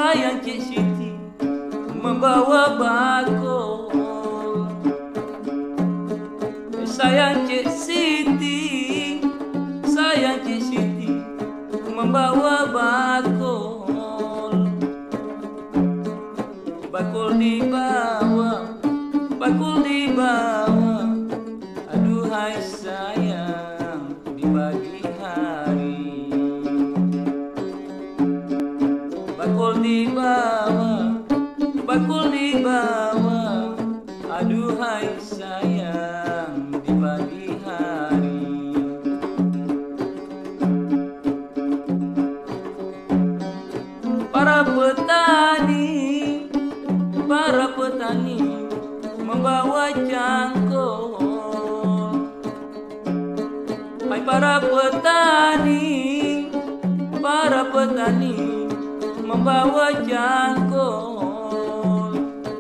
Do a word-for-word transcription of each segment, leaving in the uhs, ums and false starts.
sayang Cik Siti membawa bakul. Sayang Cik Siti, sayang Cik Siti membawa bakul. Bakul dibawa, bakul dibawa, aduhai sayang di pagi hari. Bakul dibawa, bakul dibawa, aduhai sayang di pagi hari. Para petani, para petani membawa cangkul. Hai para petani, para petani membawa cangkul.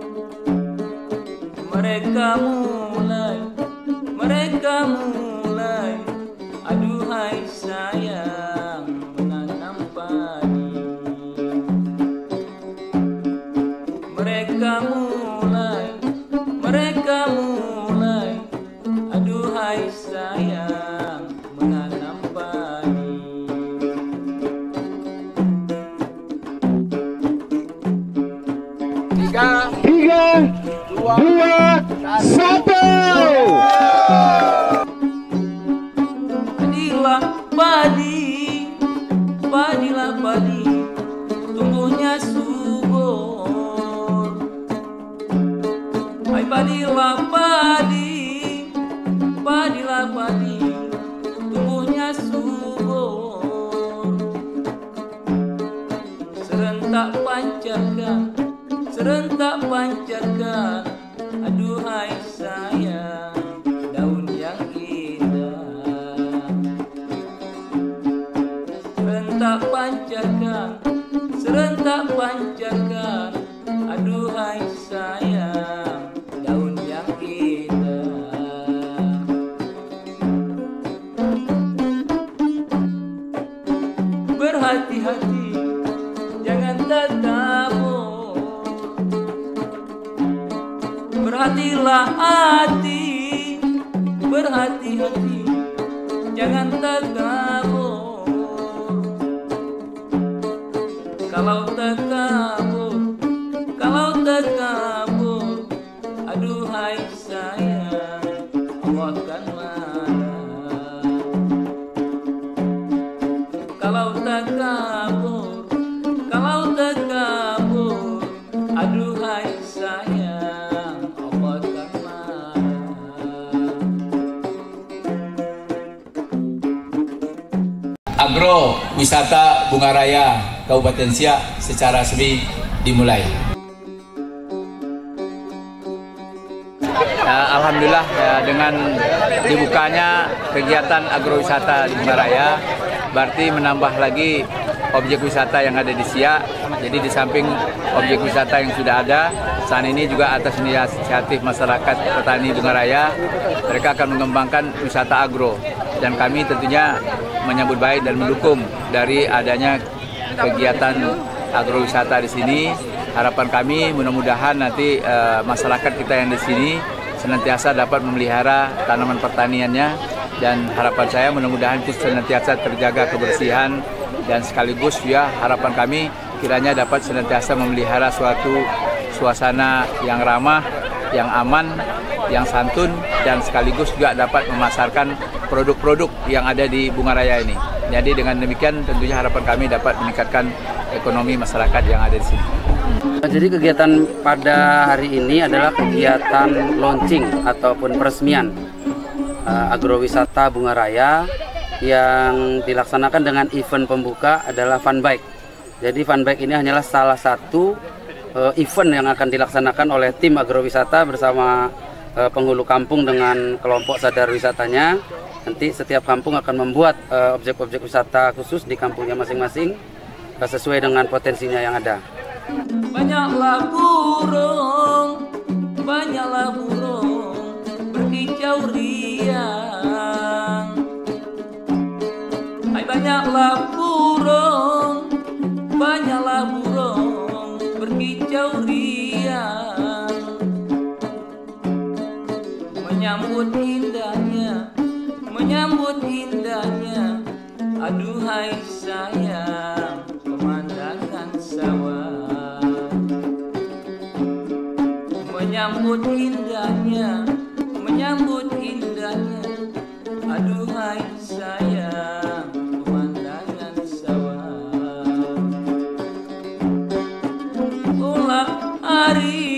Mereka mulai, mereka mulai, aduhai sayang menanam padi. Mereka mulai, mereka mulai, aduhai sayang menanam padi. Tiga, tiga, dua, dua satu. Padilah padi, padilah padi, tumbuhnya subur. Hai padilah padi, padilah padi, tumbuhnya subur. Serentak pancarkan, serentak pancarkan, aduhai sayang daun yang indah. Serentak pancarkan, serentak pancarkan, aduhai sayang daun yang indah. Berhati-hati, jangan tertabur. Berhatilah hati, berhati-hati, jangan terkabur. Kalau terkabur, kalau terkabur, aduhai sayang, Allah akan marah. Kalau terkabur, kalau terkabur, aduhai sayang, Allah akan marah. Agro Wisata Bunga Raya Kabupaten Siak secara resmi dimulai. Ya, Alhamdulillah ya, dengan dibukanya kegiatan agrowisata di Bunga Raya berarti menambah lagi objek wisata yang ada di Siak. Jadi di samping objek wisata yang sudah ada, saat ini juga atas inisiatif masyarakat petani Bunga Raya, mereka akan mengembangkan wisata agro. Dan kami tentunya menyambut baik dan mendukung dari adanya kegiatan agrowisata di sini. Harapan kami mudah-mudahan nanti uh, masyarakat kita yang di sini senantiasa dapat memelihara tanaman pertaniannya, dan harapan saya mudah-mudahan itu senantiasa terjaga kebersihan, dan sekaligus ya harapan kami kiranya dapat senantiasa memelihara suatu suasana yang ramah, yang aman, yang santun, dan sekaligus juga dapat memasarkan produk-produk yang ada di Bunga Raya ini. Jadi dengan demikian tentunya harapan kami dapat meningkatkan ekonomi masyarakat yang ada di sini. Jadi kegiatan pada hari ini adalah kegiatan launching ataupun peresmian uh, agrowisata Bunga Raya yang dilaksanakan dengan event pembuka adalah Fun Bike. Jadi Fun Bike ini hanyalah salah satu uh, event yang akan dilaksanakan oleh tim agrowisata bersama uh, penghulu kampung dengan kelompok sadar wisatanya. Nanti setiap kampung akan membuat objek-objek uh, wisata khusus di kampungnya masing-masing uh, sesuai dengan potensinya yang ada. Banyaklah burung, banyaklah burung berkicau riang. Hai banyaklah burung, banyaklah burung berkicau riang, menyambut indahnya, menyambut indahnya, aduhai sayang, pemandangan sawah. Menyambut indahnya, menyambut indahnya, aduhai sayang, pemandangan sawah. Tolak hari